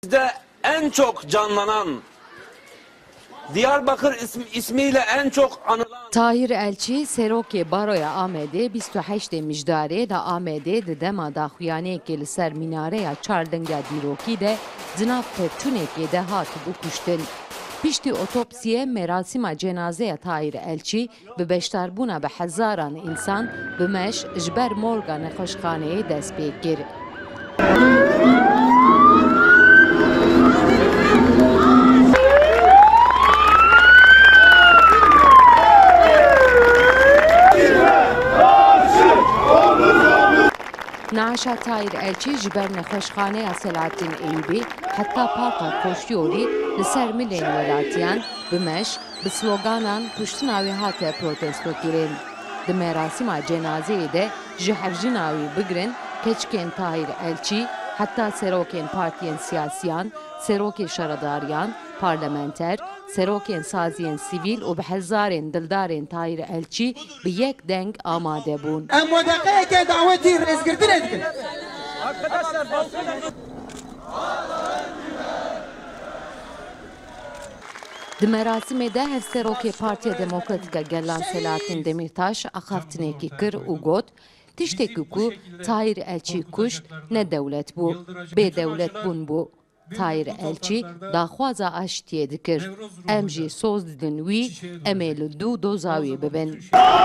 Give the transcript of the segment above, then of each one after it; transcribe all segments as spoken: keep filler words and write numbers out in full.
Bizde en çok canlanan, Diyarbakır ismi, ismiyle en çok anılan Tahir Elçi Serokê Baroya Amedê bîst û heştê mijdarê da Amedê di dema daxuyaniyekê li ser mînareya çardinga dîrokî de di nav pevçûnekê de hatibû kuştin. Piştî otopsiye merasîma cenazeya Tahir Elçi bi beşdarbûna bi hezaran însan bi meş ji ber morga nexweşxaneyê dest pê kir. Naaşa Tahir Elçi ji ber nexweşxaneya Selahattin Eyyûbî heta parka Koşyolî li ser milên welatiyan bi meş bi sloganan kuştina wê hate protesto kirin. Di merasîma cenazeyê de ji hevjina wî bigirin keçikên Tahir Elçi, heta serokên partiyên siyasiyan, serokê şaredariyan, parlamenter, serokên saziyên sivîl û bi hezarên dildarên Tahir Elçi bi yek deng amade bûn. Em modaqeyekê dawetî rêzgirtinê dikin. Di merasimê de hevserokê Partiya Demokratîk a Gelan Selahattin Demirtaş axaftinekî kir û got tiştekî ku Tahir Elçî kuşt ne dewlet bû, bêdewlet bûn bû. Tahir Elçî daxwaza aştiyê dikir. Em jî soz didin wî em ê li dû doza wî bibin.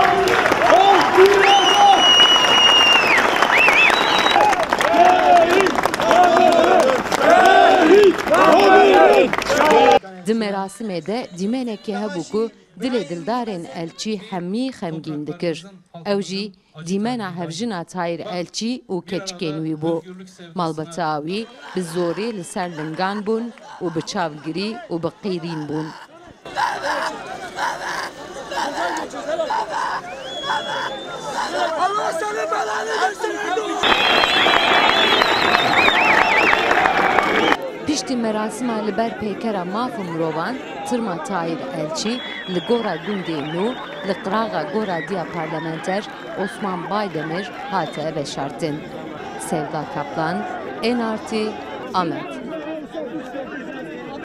Di merasimê de dîmenekê hebû ku dilê dildarên Elçî hemî xemgîn dikir. Ew jî dîmena hevjina Tahir Elçî û keçikên wî bû. Malbata wî bi zorê li ser lingan bûn û bi çavgirî û bi qîrîn bûn. Piştî merasîma li ber pêkera maf û mirovan, tirma Tahir Elçî li gora gundê nû li qiraxa gora diya parlamenter Osman Baydemir hate veşartin. Sevda Kaplan, N R T, Amed.